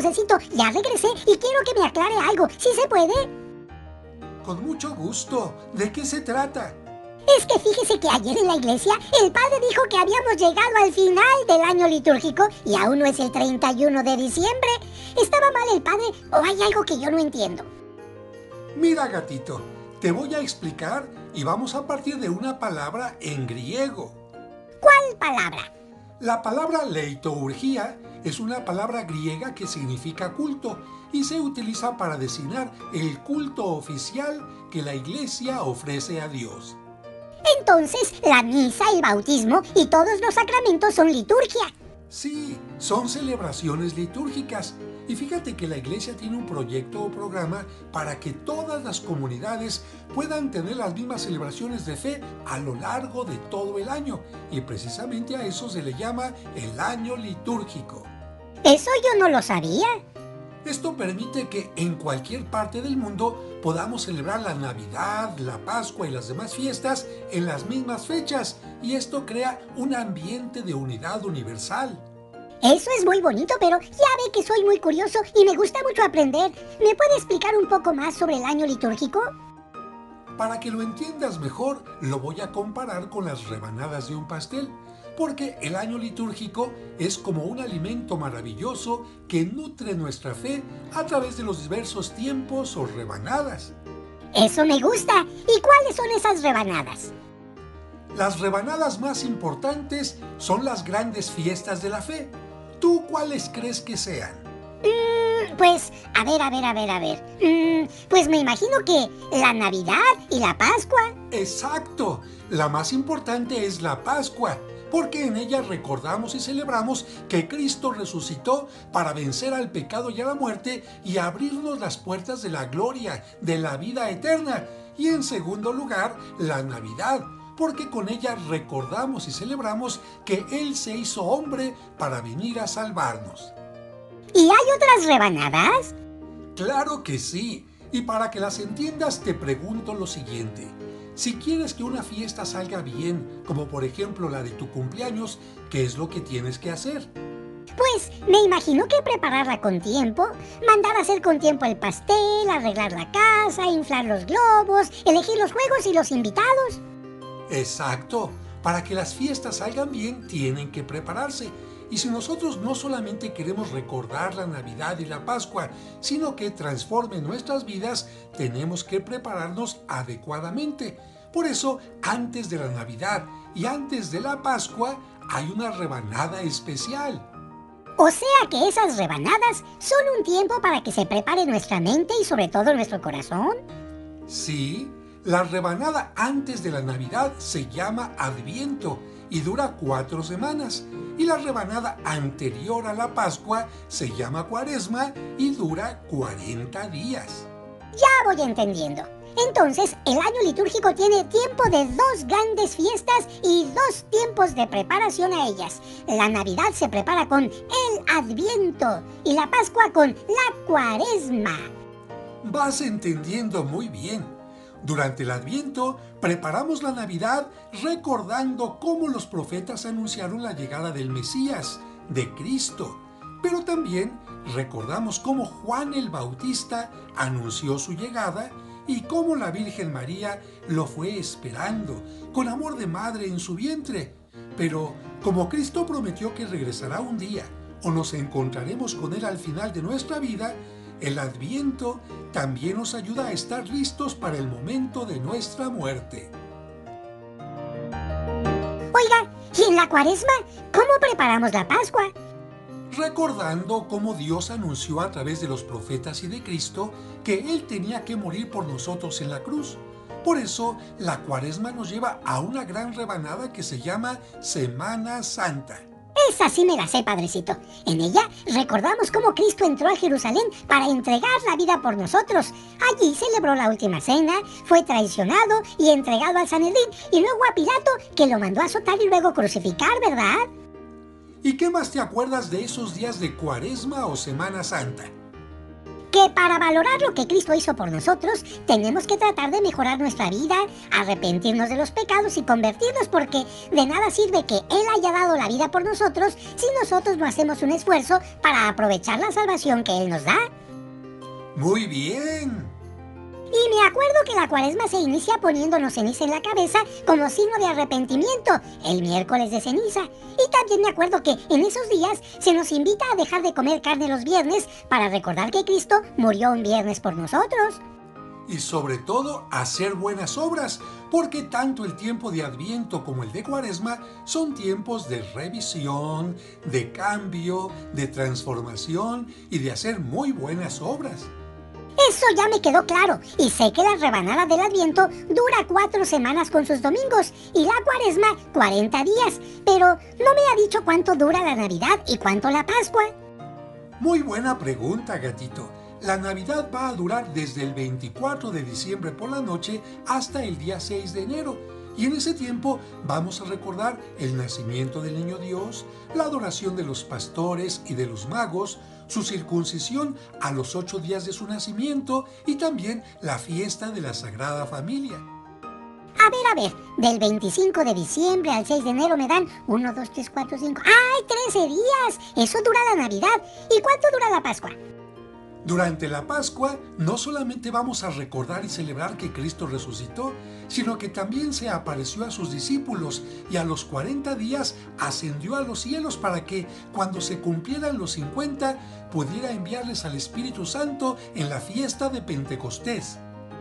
Josecito, ya regresé y quiero que me aclare algo. ¿Sí se puede? Con mucho gusto. ¿De qué se trata? Es que fíjese que ayer en la iglesia el padre dijo que habíamos llegado al final del año litúrgico y aún no es el 31 de diciembre. ¿Estaba mal el padre o hay algo que yo no entiendo? Mira, gatito, te voy a explicar y vamos a partir de una palabra en griego. ¿Cuál palabra? La palabra leiturgia es una palabra griega que significa culto y se utiliza para designar el culto oficial que la iglesia ofrece a Dios. Entonces, la misa, el bautismo y todos los sacramentos son liturgia. Sí, son celebraciones litúrgicas. Y fíjate que la iglesia tiene un proyecto o programa para que todas las comunidades puedan tener las mismas celebraciones de fe a lo largo de todo el año. Y precisamente a eso se le llama el año litúrgico. Eso yo no lo sabía. Esto permite que en cualquier parte del mundo podamos celebrar la Navidad, la Pascua y las demás fiestas en las mismas fechas. Y esto crea un ambiente de unidad universal. Eso es muy bonito, pero ya ve que soy muy curioso y me gusta mucho aprender. ¿Me puede explicar un poco más sobre el año litúrgico? Para que lo entiendas mejor, lo voy a comparar con las rebanadas de un pastel, porque el año litúrgico es como un alimento maravilloso que nutre nuestra fe a través de los diversos tiempos o rebanadas. Eso me gusta. ¿Y cuáles son esas rebanadas? Las rebanadas más importantes son las grandes fiestas de la fe. ¿Tú cuáles crees que sean? Pues, a ver. Pues me imagino que la Navidad y la Pascua. Exacto. La más importante es la Pascua, porque en ella recordamos y celebramos que Cristo resucitó para vencer al pecado y a la muerte y abrirnos las puertas de la gloria, de la vida eterna. Y en segundo lugar, la Navidad, porque con ella recordamos y celebramos que Él se hizo hombre para venir a salvarnos. ¿Y hay otras rebanadas? ¡Claro que sí! Y para que las entiendas te pregunto lo siguiente. Si quieres que una fiesta salga bien, como por ejemplo la de tu cumpleaños, ¿qué es lo que tienes que hacer? Pues me imagino que prepararla con tiempo, mandar a hacer con tiempo el pastel, arreglar la casa, inflar los globos, elegir los juegos y los invitados. Exacto. Para que las fiestas salgan bien, tienen que prepararse. Y si nosotros no solamente queremos recordar la Navidad y la Pascua, sino que transformen nuestras vidas, tenemos que prepararnos adecuadamente. Por eso, antes de la Navidad y antes de la Pascua, hay una rebanada especial. O sea que esas rebanadas son un tiempo para que se prepare nuestra mente y sobre todo nuestro corazón. Sí, la rebanada antes de la Navidad se llama Adviento y dura 4 semanas. Y la rebanada anterior a la Pascua se llama Cuaresma y dura 40 días. Ya voy entendiendo. Entonces, el año litúrgico tiene tiempo de 2 grandes fiestas y 2 tiempos de preparación a ellas. La Navidad se prepara con el Adviento y la Pascua con la Cuaresma. Vas entendiendo muy bien. Durante el Adviento preparamos la Navidad recordando cómo los profetas anunciaron la llegada del Mesías, de Cristo. Pero también recordamos cómo Juan el Bautista anunció su llegada y cómo la Virgen María lo fue esperando, con amor de madre en su vientre. Pero como Cristo prometió que regresará un día, o nos encontraremos con Él al final de nuestra vida, el Adviento también nos ayuda a estar listos para el momento de nuestra muerte. Oiga, ¿y en la Cuaresma cómo preparamos la Pascua? Recordando cómo Dios anunció a través de los profetas y de Cristo que Él tenía que morir por nosotros en la cruz. Por eso, la Cuaresma nos lleva a una gran rebanada que se llama Semana Santa. Esa sí me la sé, padrecito. En ella recordamos cómo Cristo entró a Jerusalén para entregar la vida por nosotros. Allí celebró la última cena, fue traicionado y entregado al Sanedrín y luego a Pilato, que lo mandó a azotar y luego crucificar, ¿verdad? ¿Y qué más te acuerdas de esos días de Cuaresma o Semana Santa? que para valorar lo que Cristo hizo por nosotros, tenemos que tratar de mejorar nuestra vida, arrepentirnos de los pecados y convertirnos, porque de nada sirve que Él haya dado la vida por nosotros si nosotros no hacemos un esfuerzo para aprovechar la salvación que Él nos da. Muy bien. Y me acuerdo que la Cuaresma se inicia poniéndonos ceniza en la cabeza como signo de arrepentimiento, el miércoles de ceniza. Y también me acuerdo que en esos días se nos invita a dejar de comer carne los viernes para recordar que Cristo murió un viernes por nosotros. Y sobre todo, hacer buenas obras, porque tanto el tiempo de Adviento como el de Cuaresma son tiempos de revisión, de cambio, de transformación y de hacer muy buenas obras. Eso ya me quedó claro, y sé que la rebanada del Adviento dura 4 semanas con sus domingos y la Cuaresma 40 días, pero no me ha dicho cuánto dura la Navidad y cuánto la Pascua. Muy buena pregunta, gatito. La Navidad va a durar desde el 24 de diciembre por la noche hasta el día 6 de enero. Y en ese tiempo vamos a recordar el nacimiento del niño Dios, la adoración de los pastores y de los magos, su circuncisión a los 8 días de su nacimiento y también la fiesta de la Sagrada Familia. A ver, del 25 de diciembre al 6 de enero me dan 1, 2, 3, 4, 5... ¡Ay, 13 días! Eso dura la Navidad. ¿Y cuánto dura la Pascua? Durante la Pascua no solamente vamos a recordar y celebrar que Cristo resucitó, sino que también se apareció a sus discípulos y a los 40 días ascendió a los cielos para que, cuando se cumplieran los 50, pudiera enviarles al Espíritu Santo en la fiesta de Pentecostés.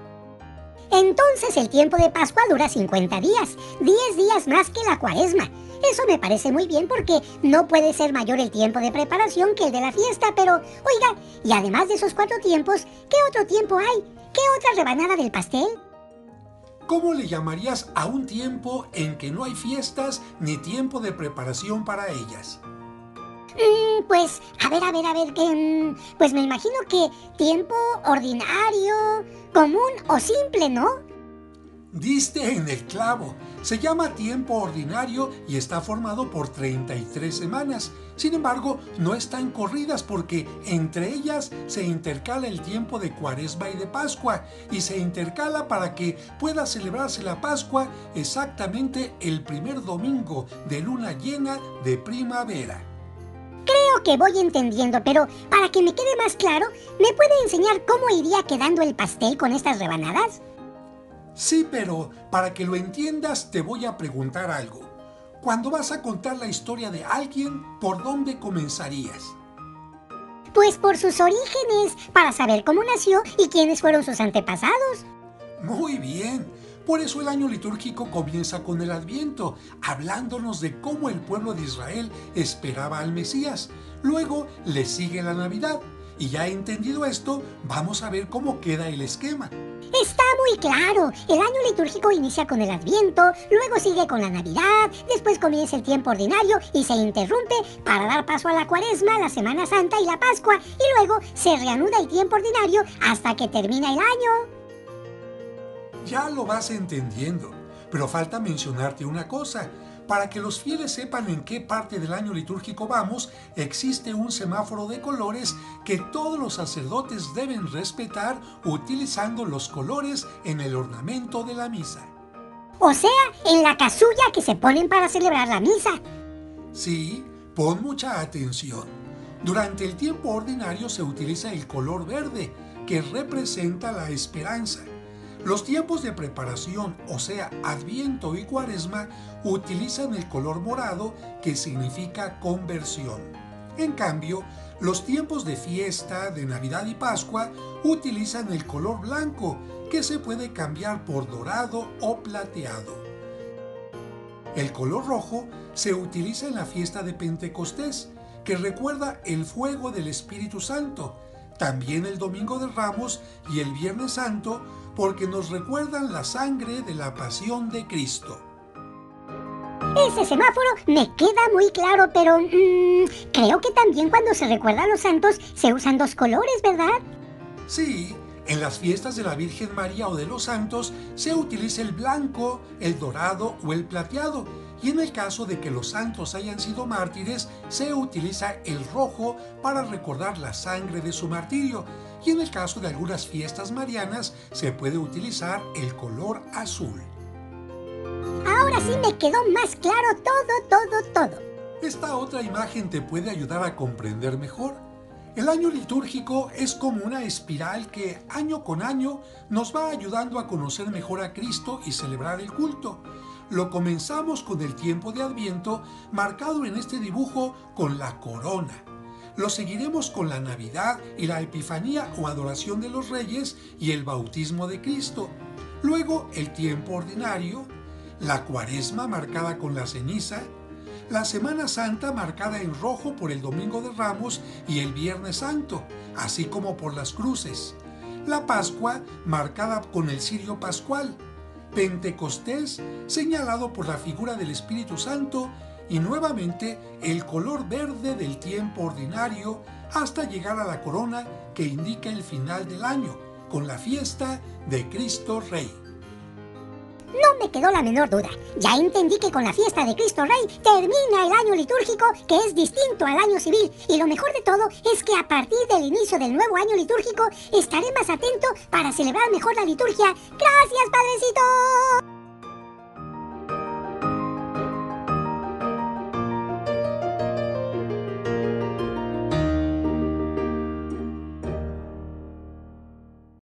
Entonces el tiempo de Pascua dura 50 días, 10 días más que la Cuaresma. Eso me parece muy bien porque no puede ser mayor el tiempo de preparación que el de la fiesta, pero, oiga, y además de esos 4 tiempos, ¿qué otro tiempo hay? ¿Qué otra rebanada del pastel? ¿Cómo le llamarías a un tiempo en que no hay fiestas ni tiempo de preparación para ellas? Pues, a ver, pues me imagino que tiempo ordinario, común o simple, ¿no? Diste en el clavo. Se llama tiempo ordinario y está formado por 33 semanas. Sin embargo, no están corridas porque entre ellas se intercala el tiempo de Cuaresma y de Pascua, y se intercala para que pueda celebrarse la Pascua exactamente el primer domingo de luna llena de primavera. Creo que voy entendiendo, pero para que me quede más claro, ¿me puede enseñar cómo iría quedando el pastel con estas rebanadas? Sí, pero para que lo entiendas te voy a preguntar algo. Cuando vas a contar la historia de alguien, ¿por dónde comenzarías? Pues por sus orígenes, para saber cómo nació y quiénes fueron sus antepasados. Muy bien. Por eso el año litúrgico comienza con el Adviento, hablándonos de cómo el pueblo de Israel esperaba al Mesías. Luego le sigue la Navidad. Y ya entendido esto, vamos a ver cómo queda el esquema. Está muy claro. El año litúrgico inicia con el Adviento, luego sigue con la Navidad, después comienza el tiempo ordinario y se interrumpe para dar paso a la Cuaresma, la Semana Santa y la Pascua, y luego se reanuda el tiempo ordinario hasta que termina el año. Ya lo vas entendiendo, pero falta mencionarte una cosa. Para que los fieles sepan en qué parte del año litúrgico vamos, existe un semáforo de colores que todos los sacerdotes deben respetar utilizando los colores en el ornamento de la misa. O sea, en la casulla que se ponen para celebrar la misa. Sí, pon mucha atención. Durante el tiempo ordinario se utiliza el color verde, que representa la esperanza. Los tiempos de preparación, o sea, Adviento y Cuaresma, utilizan el color morado, que significa conversión. En cambio, los tiempos de fiesta, de Navidad y Pascua utilizan el color blanco, que se puede cambiar por dorado o plateado. El color rojo se utiliza en la fiesta de Pentecostés, que recuerda el fuego del Espíritu Santo. También el Domingo de Ramos y el Viernes Santo, porque nos recuerdan la sangre de la pasión de Cristo. Ese semáforo me queda muy claro, pero creo que también cuando se recuerda a los santos se usan 2 colores, ¿verdad? Sí, en las fiestas de la Virgen María o de los santos se utiliza el blanco, el dorado o el plateado, Y en el caso de que los santos hayan sido mártires, se utiliza el rojo para recordar la sangre de su martirio. Y en el caso de algunas fiestas marianas, se puede utilizar el color azul. Ahora sí me quedó más claro todo. Esta otra imagen te puede ayudar a comprender mejor. El año litúrgico es como una espiral que año con año nos va ayudando a conocer mejor a Cristo y celebrar el culto. Lo comenzamos con el tiempo de Adviento, marcado en este dibujo con la corona. Lo seguiremos con la Navidad y la Epifanía o Adoración de los Reyes y el Bautismo de Cristo. Luego el tiempo ordinario, la Cuaresma marcada con la ceniza, la Semana Santa marcada en rojo por el Domingo de Ramos y el Viernes Santo, así como por las cruces, la Pascua marcada con el cirio pascual, Pentecostés señalado por la figura del Espíritu Santo y nuevamente el color verde del tiempo ordinario hasta llegar a la corona que indica el final del año, con la fiesta de Cristo Rey. No me quedó la menor duda. Ya entendí que con la fiesta de Cristo Rey termina el año litúrgico, que es distinto al año civil. Y lo mejor de todo es que a partir del inicio del nuevo año litúrgico estaré más atento para celebrar mejor la liturgia. ¡Gracias, Padrecito!